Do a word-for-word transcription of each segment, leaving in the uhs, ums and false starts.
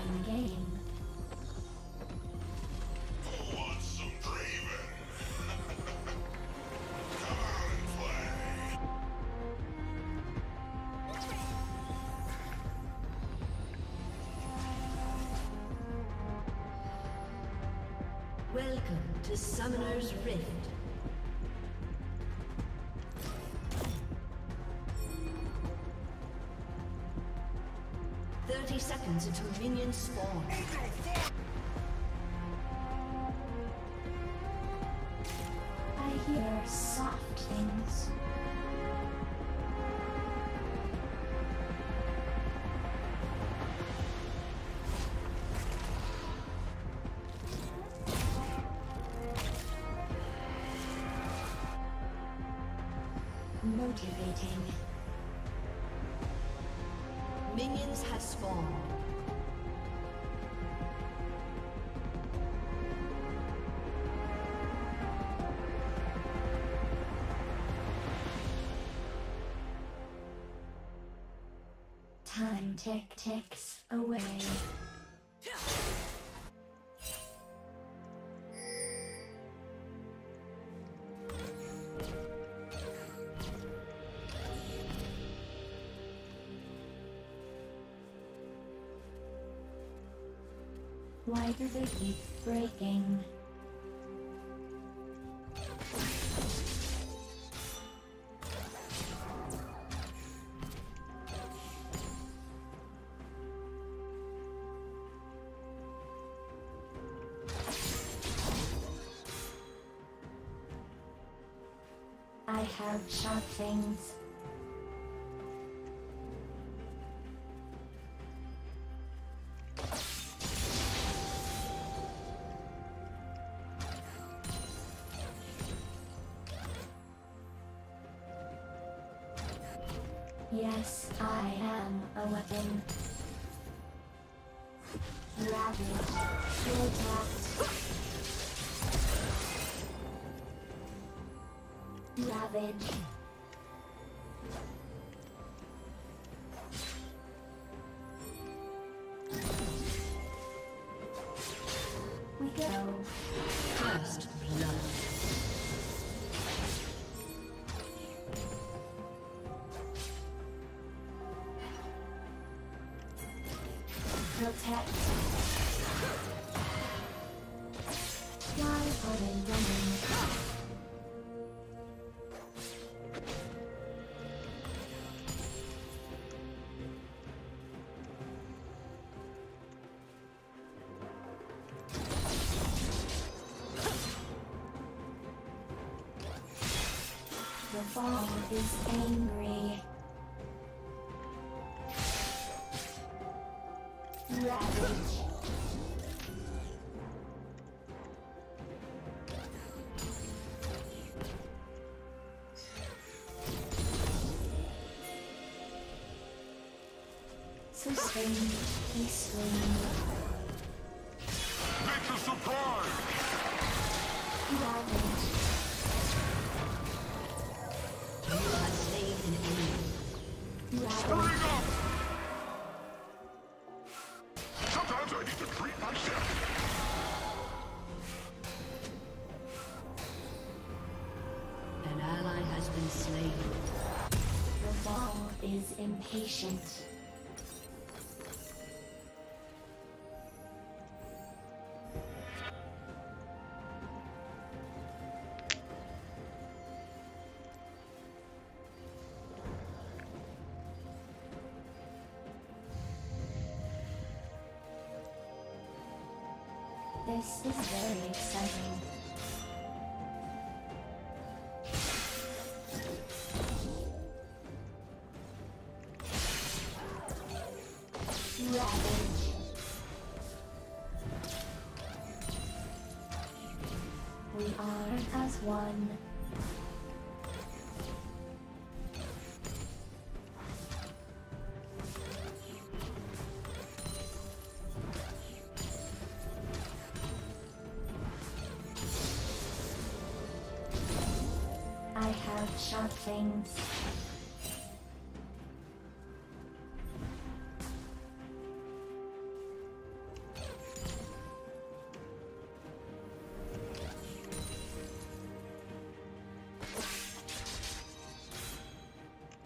Starting game. Want some Draven? Come out and play. Welcome to Summoner's Rift. Thirty seconds until minions spawn. I hear soft things. Motivating. Minions have spawned. Time tick ticks away. Why do they keep breaking? I have sharp things. Yes, I am a weapon. Ravage. Full attacked. Ravage. We go. First blood. Protect. Fly for the running. The fall is angry. Ravage. Sustained peacefully. Make a surprise! Ravage. You have slain an enemy. Ravage. Sometimes I need to treat myself. An ally has been slain. The ball is impatient. This is very exciting. Ravage. We are as one. I have sharp things.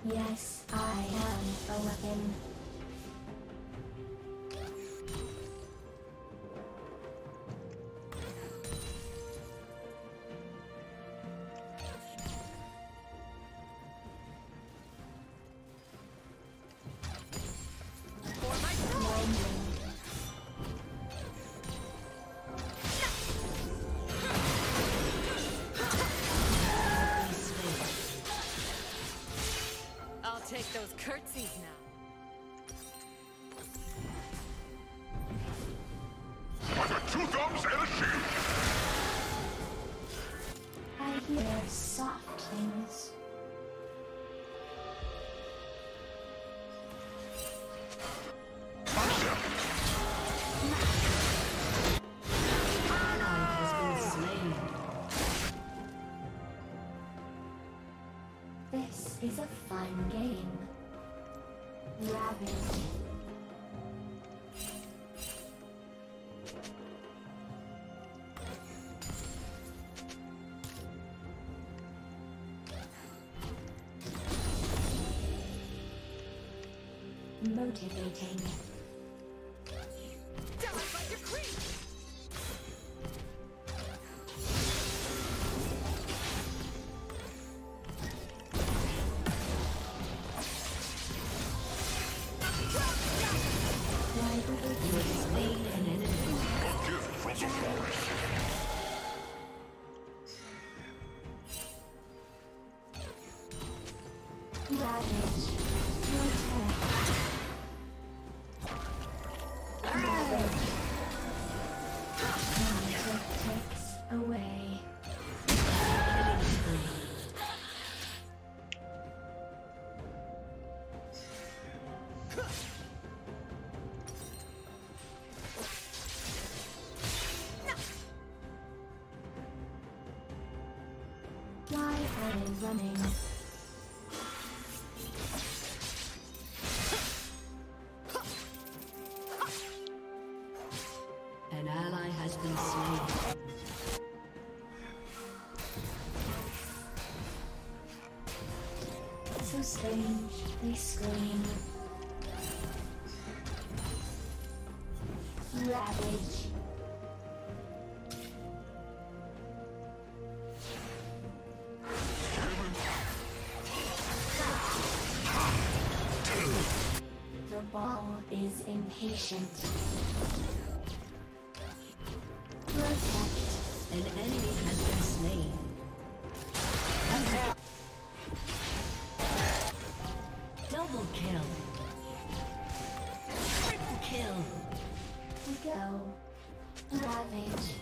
Yes, I am a weapon. Take those curtsies now. I got two thumbs and a shield. I hear soft things. This is a fun game. Ravage. Motivating. Die like your creep! Ravage. Takes away. Why are they running? An ally has been slain. So strange, they scream. Ravage. The ball is impatient. Protect. An enemy has been slain. Double kill. Triple kill. Go. Ravage.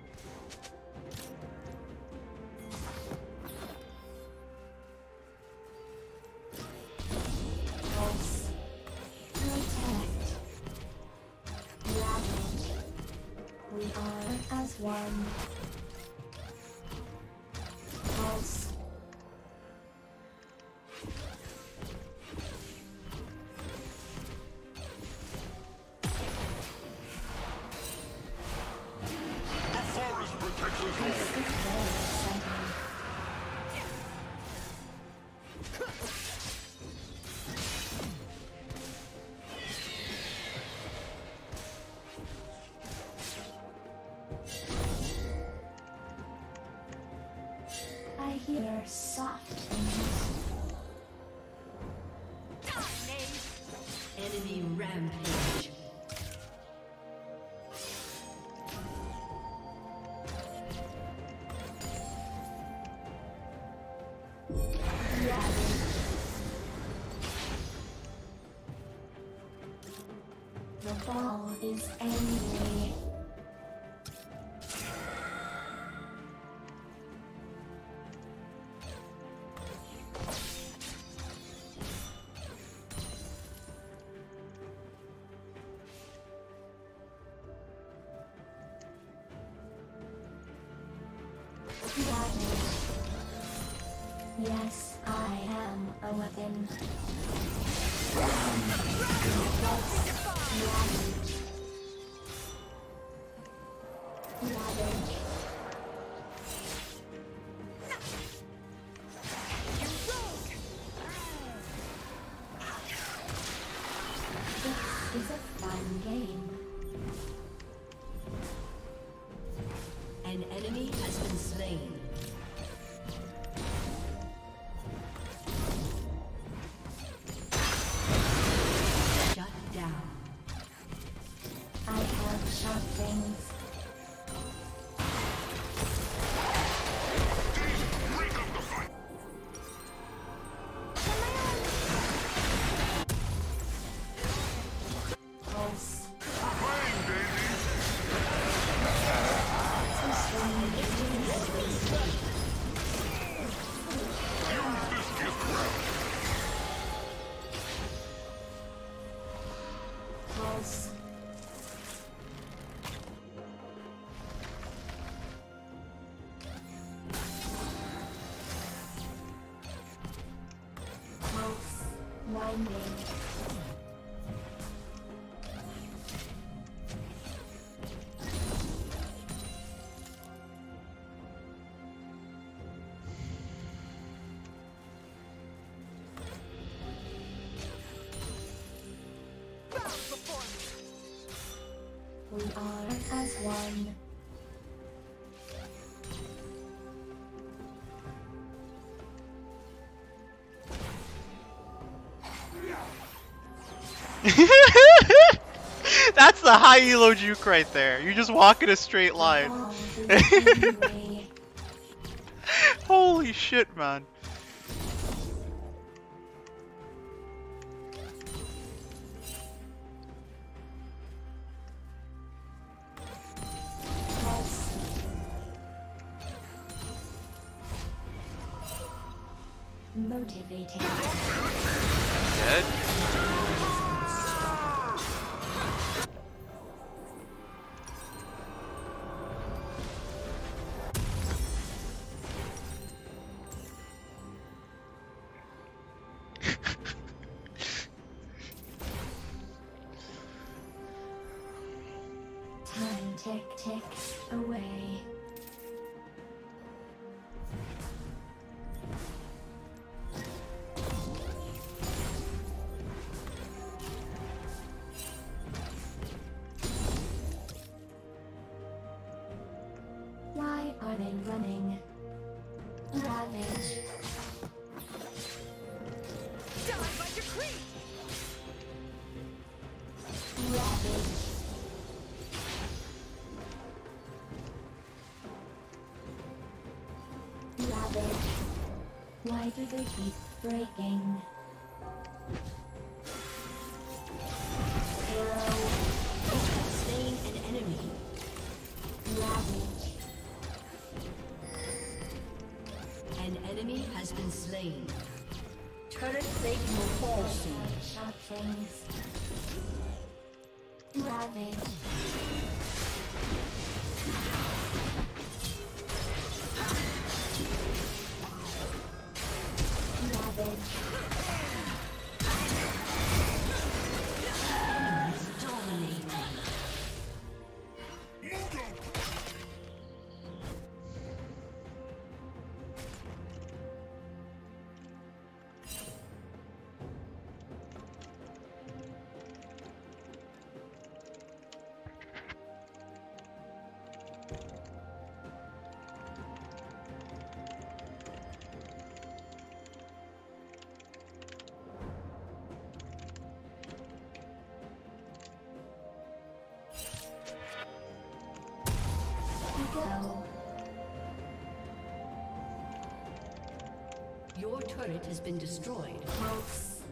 Pulse. Protect. Ravage. We are as one. Pulse. The forest protects us This all. is very exciting. I hear soft things. Enemy rampage. Ravage. The ball is angry. Ravage. Yes, I am a weapon. Ravage. Ravage. Blinding. Bow before me. We are as one. That's the high elo juke right there. You just walk in a straight line. All the way. Holy shit, man. Pulse. Motivating. Dead? Time tick ticks away. Why are they running? Ravage. Die by decree. Ravage. Ravage. Why do they keep breaking? Arrow. Slain an enemy. Ravage. An enemy has been slain. Turret plate will fall soon. Shot things. Ravage. Ravage. Dominating. Go. Your turret has been destroyed. Pulse.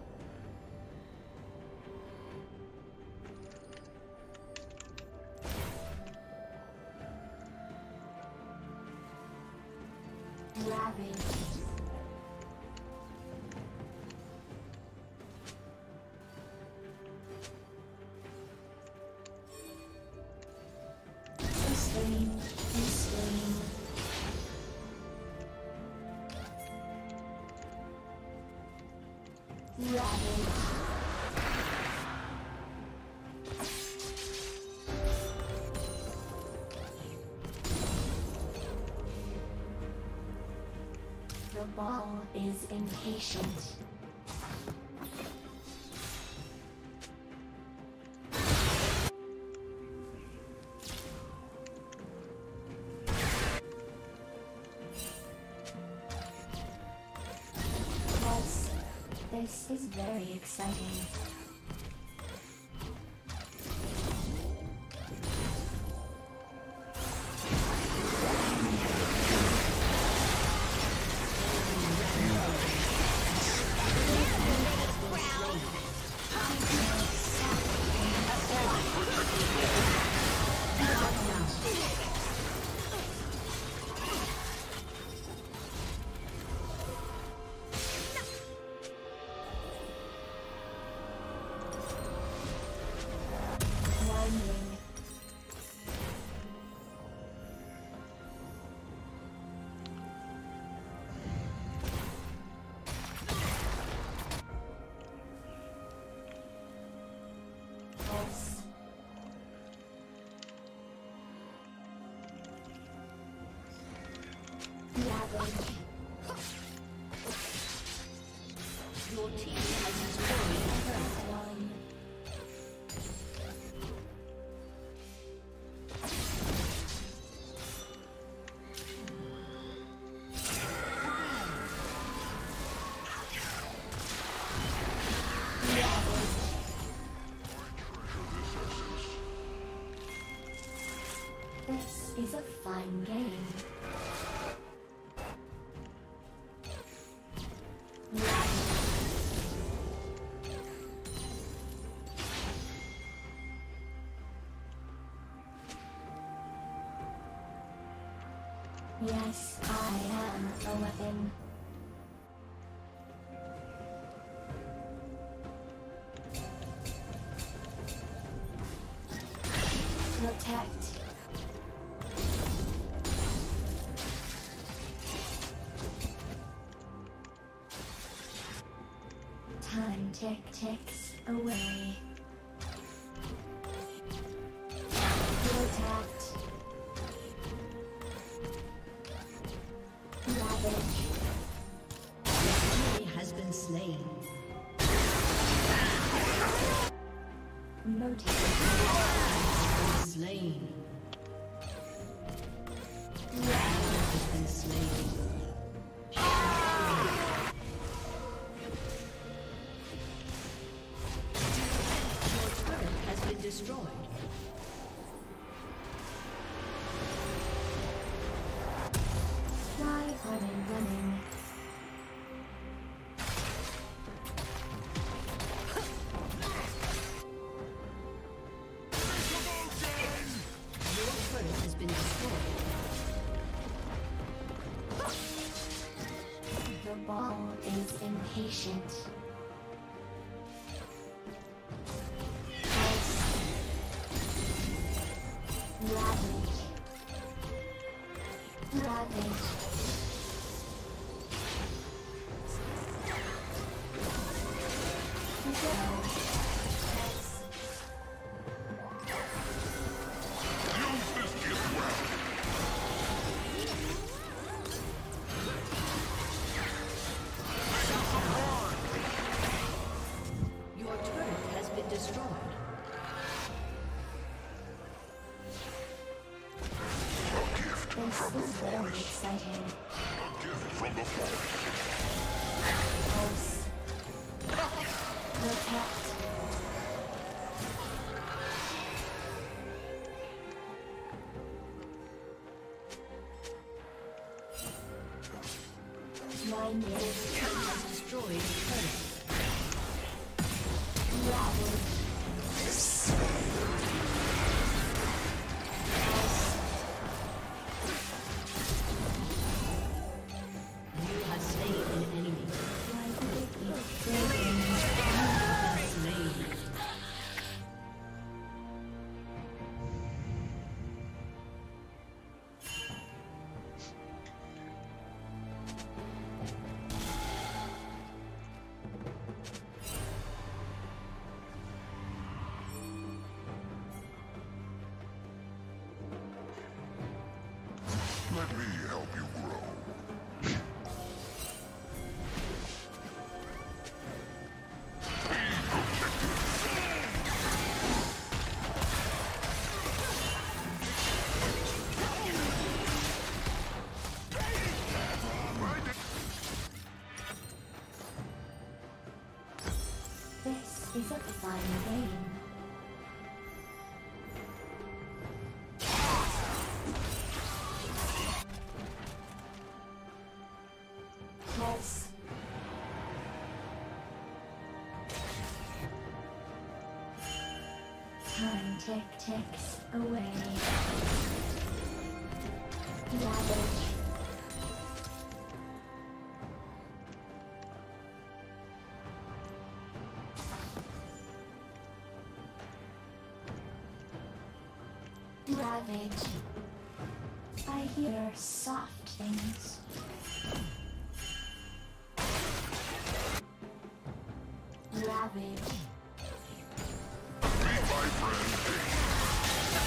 Ravage. Slain. Slain. Ravage. The ball is impatient. Yes, this is very exciting. Your team has destroyed a turret. One. This is a fun game. Yes, I am a weapon. Protect. Time tick ticks away. Protect. Ravage. He has been slain. Motive. Slain. Has been slain. Your turret has been destroyed. Why are they running? Your turret has been destroyed. The ball is impatient. Pulse. Ravage. Ravage. Your turret has been destroyed. This is very exciting. A gift from the forest. Pulse. Protect. Blinded. Has destroyed the turret. Ravage. You have slain an enemy. Why do they keep breaking? You have slain. Let me help you grow. This is a fun game. Pulse. Time tick ticks away. Ravage. Ravage. I hear soft things. Ravage. Meet my friend.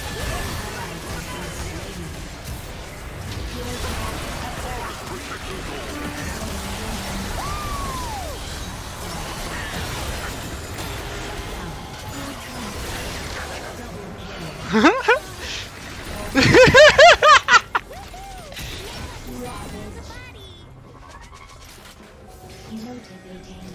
Your Protect the Motivating.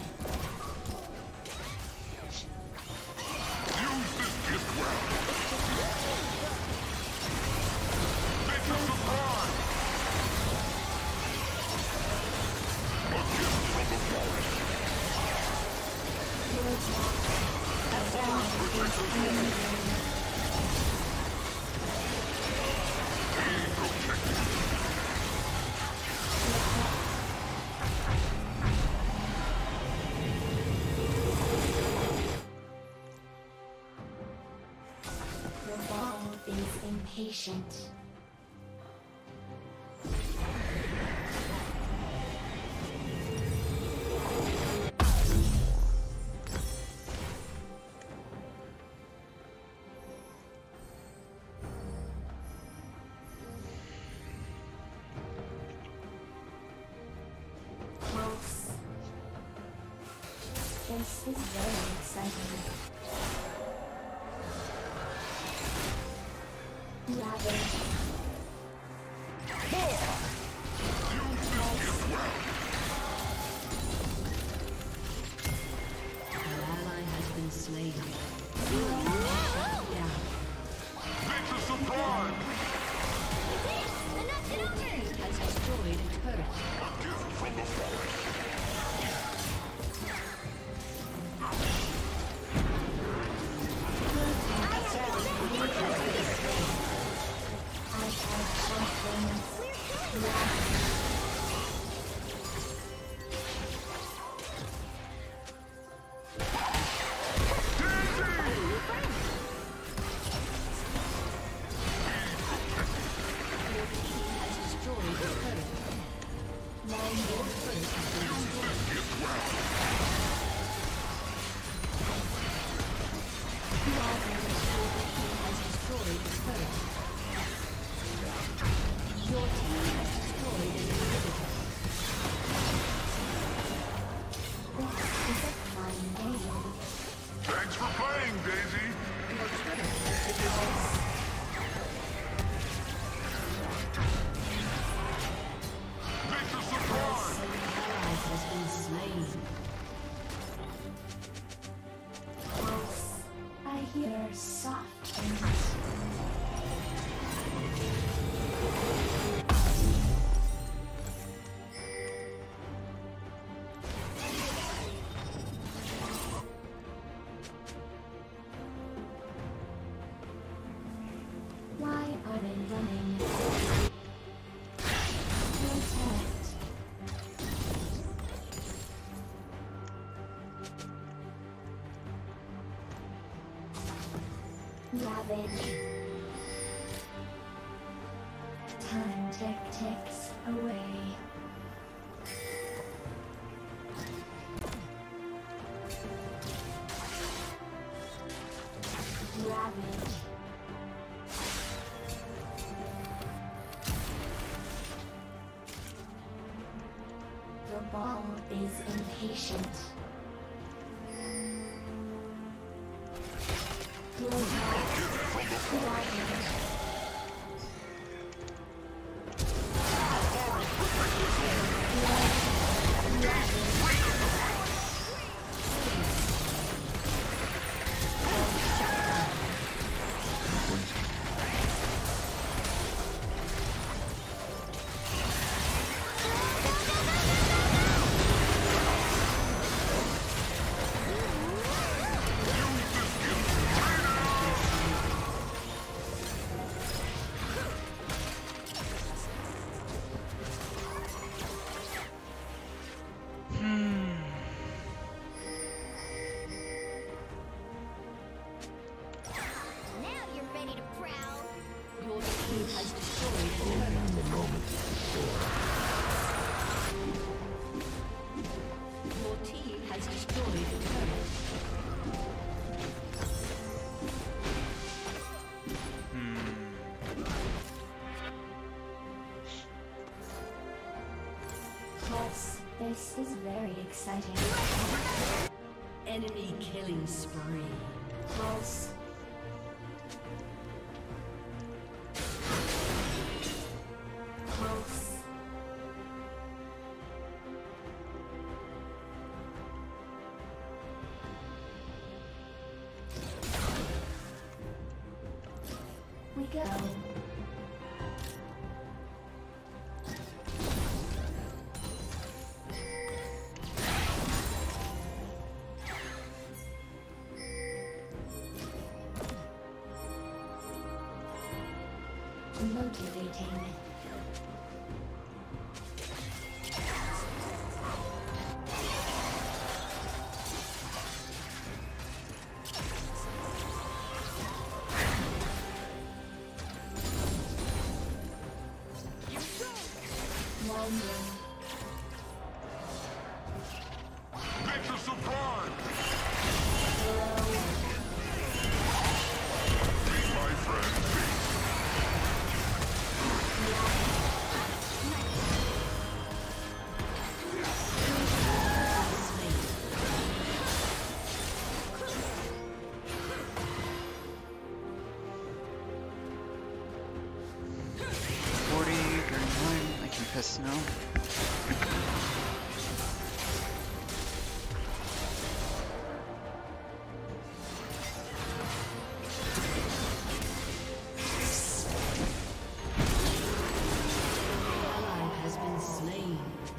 The ball is impatient. Close. This is very exciting. Ravage. An ally has been slain. Nature's sublime! Has destroyed a turret. A gift from the forest. I have something. Has destroyed a turret. Long your turret has been destroyed. Has destroyed a turret. Your team has destroyed an inhibitor. This is a fine game. Thanks for playing, Daisy! Your turret has been destroyed. Nature's sublime! Ally has been slain. Close. I hear soft things. Why are they running? Protect. Ravage. Time tick ticks away. Ravage. The ball is impatient. Pulse. This is very exciting. Enemy killing spree. Pulse. Pulse. We go. Motivating. Wandering. Nature's sublime! Be my friend, peace. forty, thirty-one, I can piss no. Ally has been slain.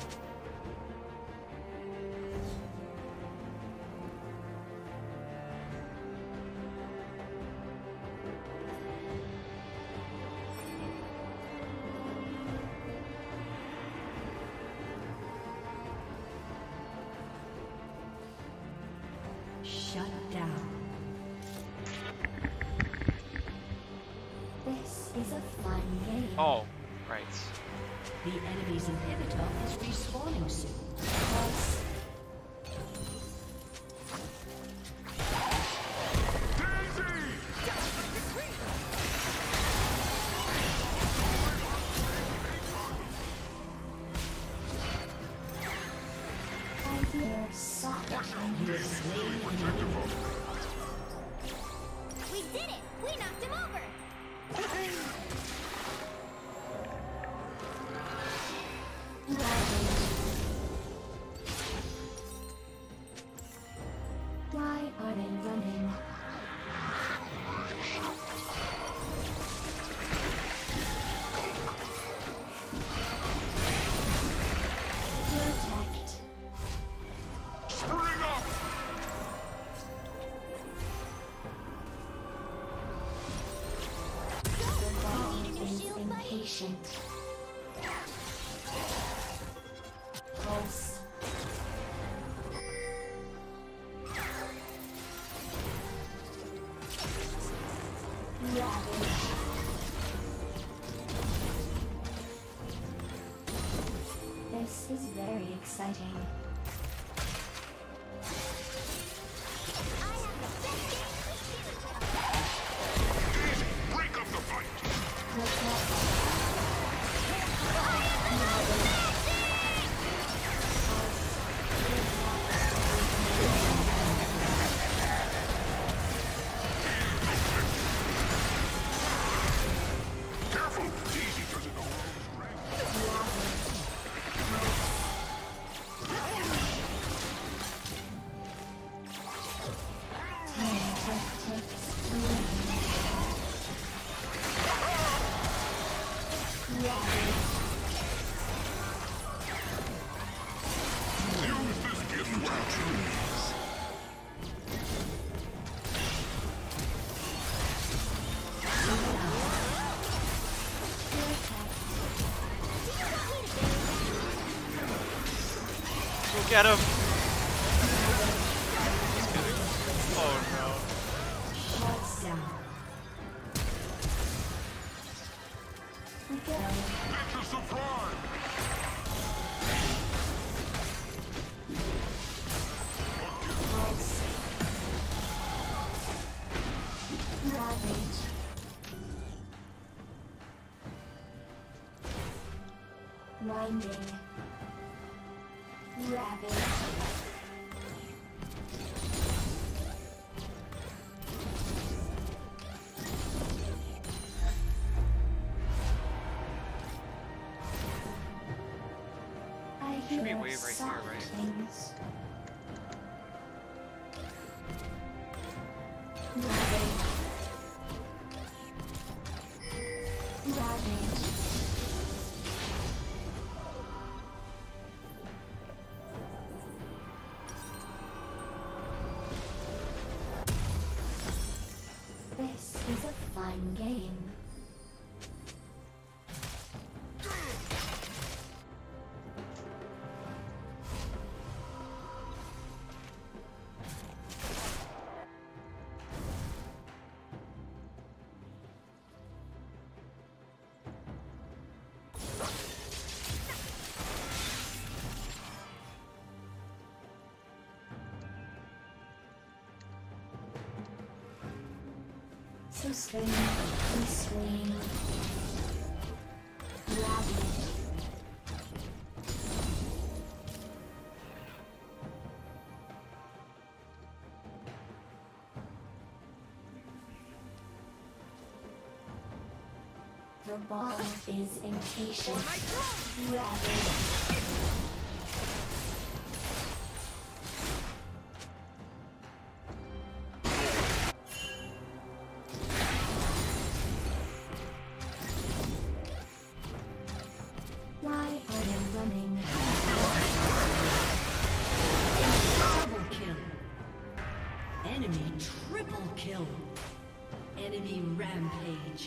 Shut down. This is a fun game. Oh, right. The enemy's inhibitor is respawning soon. Pulse. I hear soft. You have slain an enemy. We did it! We knocked him over! Why are they running? Protect. Spring up! The bomb is impatient. Pulse. Ravage. This is very exciting. Break up the fight! Careful! Easy doesn't know use this gift well. Go get him! Just kidding. Oh no. Shut down. Nature's sublime! Ravage. Winding. Ravage. I Should be hear a wave right here, soft right? things. Ravage. Ravage. This is a fun game. So swing, we swing. Ravage. The ball is impatient. Ravage. Why are they running? Double kill. Enemy triple kill. Enemy rampage.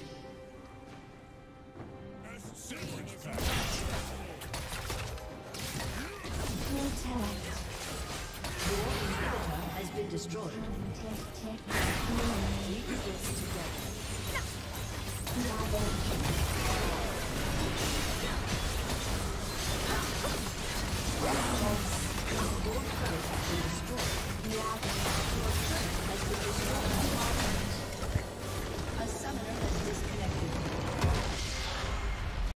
Protect. Your inhibitor has been destroyed. Tick, tick, Keep this together. Ravage.